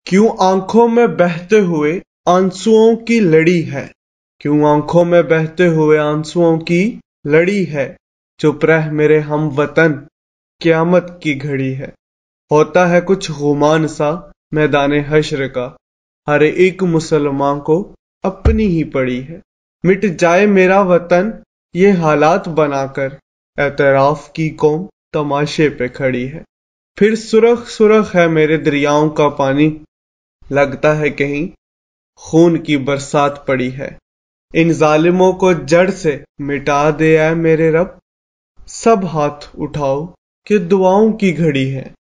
क्यों आंखों में बहते हुए आंसुओं की लड़ी है, क्यों आंखों में बहते हुए आंसुओं की लड़ी है। चुप रह मेरे हम वतन, क़यामत की घड़ी है। होता है कुछ गुमान सा मैदाने हश्र का, हर एक मुसलमान को अपनी ही पड़ी है। मिट जाए मेरा वतन ये हालात बनाकर, एतराफ की कौम तमाशे पे खड़ी है। फिर सुरख सुरख है मेरे दरियाओं का पानी, लगता है कहीं खून की बरसात पड़ी है। इन जालिमों को जड़ से मिटा दे ऐ मेरे रब, सब हाथ उठाओ कि दुआओं की घड़ी है।